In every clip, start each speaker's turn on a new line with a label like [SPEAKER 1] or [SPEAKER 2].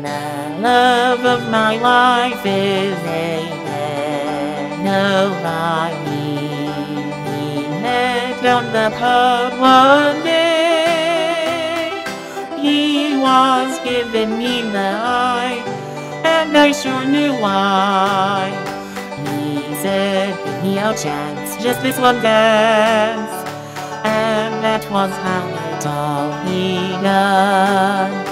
[SPEAKER 1] The love of my life is Aiden O'Reilly. We met down the pub one day. He was giving me the eye, and I sure knew why. He said, give me a chance, just this one dance. And that was how it all began.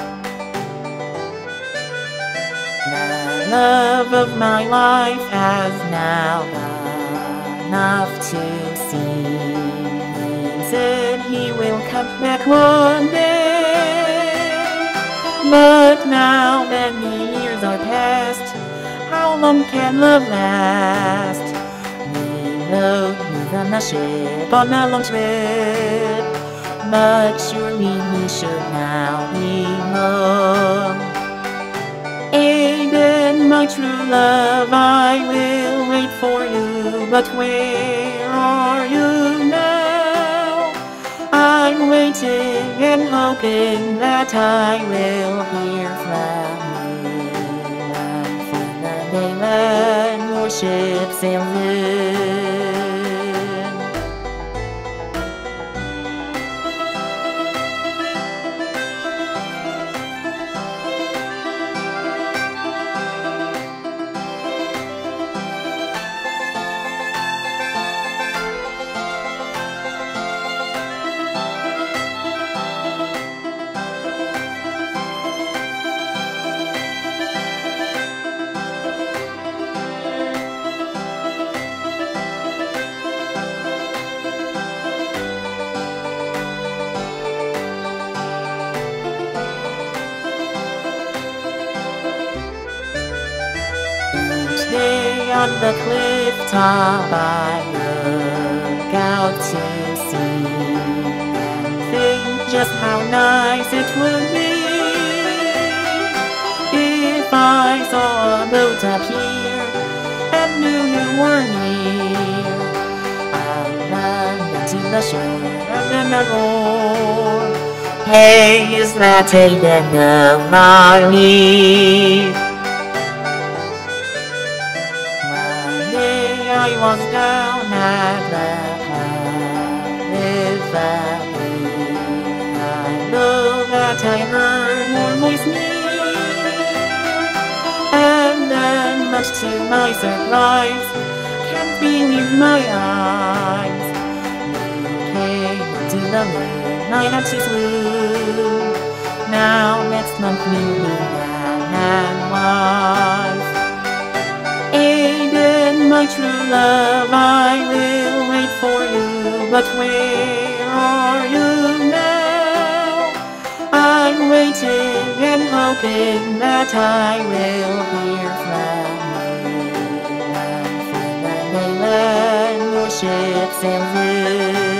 [SPEAKER 1] The love of my life has now gone off to sea. He said he will come back one day. But now many years are past, how long can love last? We rode on a ship on a long trip, but surely we should now be home. Aiden, my true love, I will wait for you, but where are you now? I'm waiting and hoping that I will hear from you, and for the day when your ship sails in. Day on the cliff top I look out to sea and think just how nice it would be if I saw a boat up here and knew you were near. I'll run down to the shore and then I'll roar, hey, is that Aiden O'Reilly? I was down at the Harris Valley. I know that I heard your voice near, and then, much to my surprise, can't believe my eyes. You came into the room I had to swoon. Now next month we'll be man and wife. Aiden, my true love, I will wait for you, but where are you now? I'm waiting and hoping that I will hear from you, and for the day when your ship sails in.